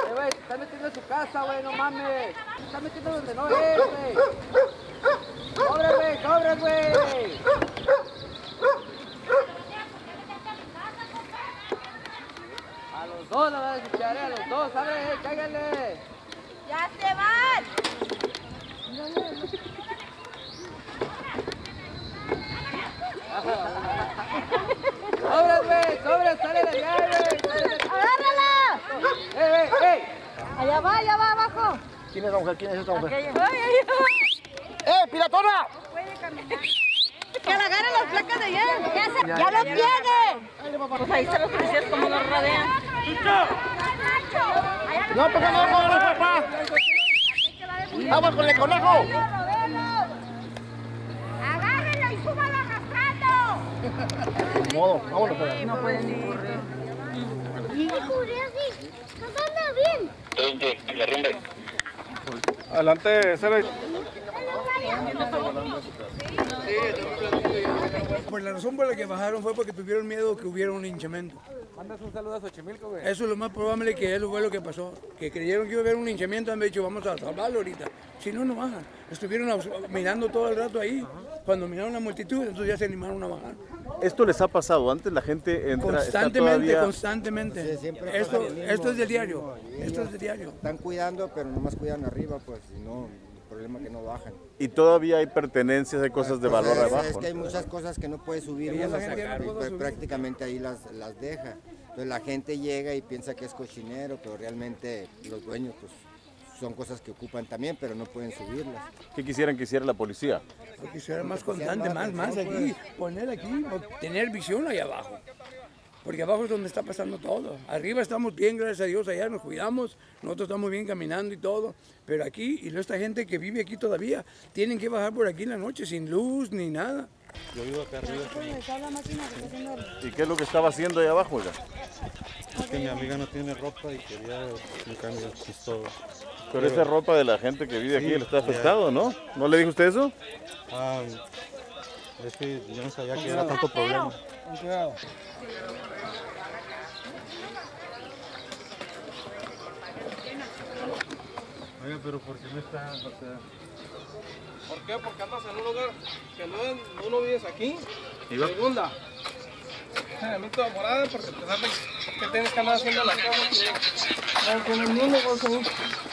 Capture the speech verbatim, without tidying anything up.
Eh, güey, te estás metiendo en su casa, güey, no mames. Te estás metiendo donde no es, güey. ¡Sobres, güey! ¡Sobres, güey! A los dos la van a escuchar, a los dos, abre, eh, cáiganle. ¡Ya se van! ¡Sobres, güey! ¡Sobres! ¡Sale de allá, güey! ¡Agárrala! ¡Ey, ey, ey! Allá va, allá va abajo. ¿Quién es la mujer? ¿Quién es esta mujer? Aquella. ¡Ay, ay, ay! ¡Eh, piratona! No puede caminar. Que la agarren las placas de allá. ¡Ya, se... ya, ya lo tiene! Pues ahí están los policías como nos rodean. ¡No, pues no, no, no, papá! ¡Vamos con el conejo! ¡Agárrenlo y súbalo arrastrando! De modo, vámonos por ahí. No pueden ni correr. ¿Y correr así? ¿No anda bien? Adelante, Cere. Por la razón por la que bajaron fue porque tuvieron miedo que hubiera un hinchamiento. Mandas un saludo a Xochimilco, güey. Eso es lo más probable que eso fue lo que pasó. Que creyeron que iba a haber un hinchamiento, han dicho vamos a salvarlo ahorita. Si no, no bajan. Estuvieron mirando todo el rato ahí. Cuando miraron la multitud, entonces ya se animaron a bajar. ¿Esto les ha pasado? Antes la gente entra, Constantemente, está todavía... constantemente. Sí, siempre pasa esto, lo mismo. esto es de diario. Esto es de diario. Están cuidando, pero nomás cuidan arriba, pues, y no, el problema es que no bajan. Y todavía hay pertenencias, hay cosas de valor Pues, es, abajo. es que hay muchas cosas que no puede subir Y uno, esa gente no y, puede pues, subir. prácticamente ahí las, las deja. Entonces la gente llega y piensa que es cochinero, pero realmente los dueños pues son cosas que ocupan también, pero no pueden subirlas. ¿Qué quisieran que hiciera la policía? Porque será más constante, más, más aquí. Poner aquí, tener visión ahí abajo. Porque abajo es donde está pasando todo. Arriba estamos bien, gracias a Dios, allá nos cuidamos, nosotros estamos bien caminando y todo. Pero aquí, y esta gente que vive aquí todavía, tienen que bajar por aquí en la noche sin luz ni nada. Yo vivo acá arriba. ¿Y qué es lo que estaba haciendo ahí abajo, oiga? Es que mi amiga no tiene ropa y quería un cambio, es todo. Pero esa ropa de la gente que vive aquí le está afectado, ¿no? ¿No le dijo usted eso? Ah, es que yo no sabía que era tanto problema. Cuidado. Oiga, pero ¿por qué no está? O sea, ¿por qué? Porque andas en un lugar que no, tú no vives aquí. ¿Iba? Segunda, entrenamiento de morada porque te sabes que tienes que andar haciendo las cosas que no tienes ni un negocio.